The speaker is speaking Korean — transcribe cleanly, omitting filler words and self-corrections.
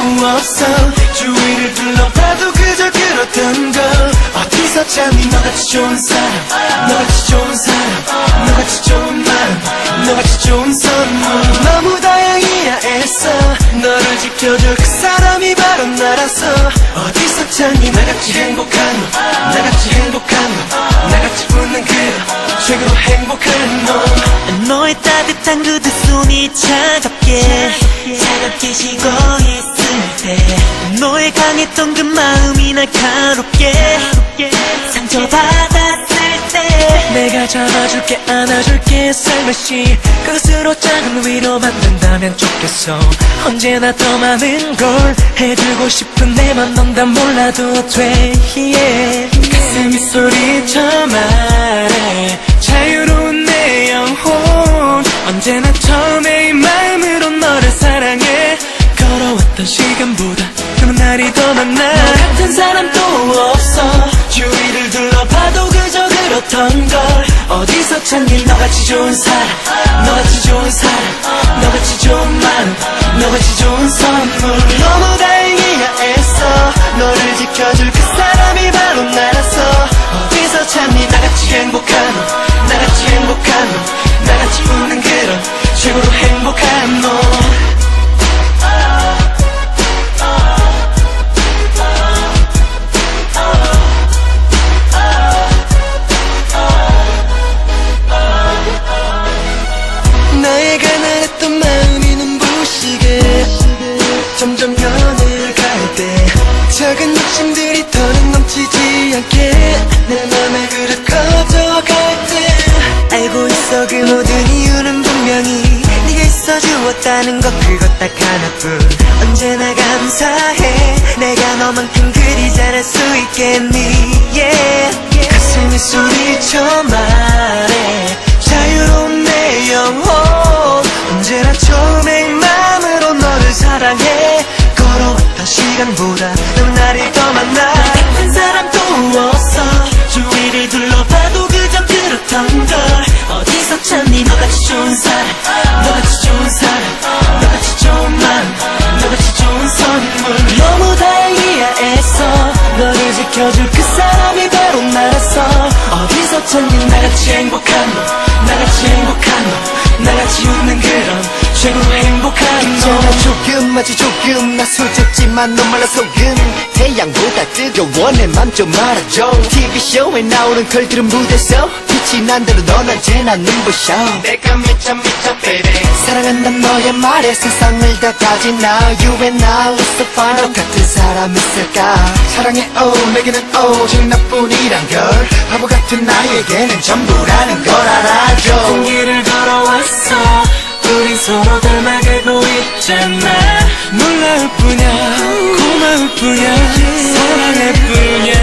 없어. 주위를 둘러봐도 그저 그렇던 걸. 어디서 찾니 너같이 좋은 사람, 너같이 좋은 사람, 너같이 좋은 마음, 너같이 좋은 선물. 너무 다행이야 애써 너를 지켜줄 그 사람이 바로 나라서. 어디서 찾니 나같이 행복한 너, 나같이 행복한 너, 나같이 웃는 그너, 최고로 행복한 너. 너의 따뜻한 그 두 손이 차갑게 식고 있을 때, 너의 강했던 그 마음이 날카롭게 상처받았을 때, 내가 잡아줄게 안아줄게 살며시 끝으로 작은 위로만 된다면 좋겠어. 언제나 더 많은 걸 해주고 싶은 내 맘 넌 다 몰라도 돼. 가슴이 소리쳐 말해 자유로운 내 영혼. 언제나 처음에 이 마음으로 너를 사랑해. 걸어왔던 시간보다 그런 날이 더 많아. 너 같은 사람 또 없어. 주위를 둘러봐도 그저 그렇던 걸. 어디서 찾니 너같이 좋은 사람, 너같이 좋은 사람, 너같이 좋은 마음, 너같이 좋은 선물. 너무 다행이야 애써 너를 지켜줄 그 사람이 바로 나라서. 어디서 찾니 나같이 행복한 너, 나같이 행복한 너, 나같이 웃는 그런 최고로 행복한 너. 나의 가난했던 마음이 눈부시게 점점 변해갈 때, 작은 욕심들이 더는 넘치지 않게 내 맘의 그릇 커져갈 때. 알고 있어 그 모든 이유는 분명히 네가 있어 주었다는 것, 그것 딱 하나뿐. 언제나 감사해 내가 너만큼 그리 잘할 수 있겠니. 가슴이 소리쳐 말해 자유로운 내 영혼. 언제나 처음에 이 마음으로 너를 사랑해. 걸어왔던 시간보다 너무 날이 더 많아. 나 같은 사람 또 없어. 주위를 둘러봐도 그저 그렇던 걸. 어디서 찾니 너같이 좋은 사람, 너같이 좋은 사람, 너같이 좋은 마음, 너같이 좋은 선물. 너무 다행이야 애써 너를 지켜줄 그 사람이 바로 나라서. 어디서 찾니 나같이 행복한 너, 나같이 행복한 너, 나같이 웃는 그런 최고로 행복한 너. 괜찮아 조금 아주 조금 나 솔직지만 너 말라 속은 태양보다 뜨거워 내 맘 좀 알아줘. TV쇼에 나오는 걸들은 무대서 빛이 난 대로 넌 언제나 눈부셔. 내가 미쳐 미쳐 baby. 사랑한단 너의 말에 세상을 다 가진 나. You and I was so fine. 너 같은 사람 있을까. 사랑해 oh 내게는 오직 나뿐이란 걸. 바보 같은 나에게는 전부라는 걸 알아줘. 같은 길을 걸어왔어 우린 서로 닮아가고 있잖아. 놀라울 뿐이야 고마울 뿐이야 사랑할 뿐이야.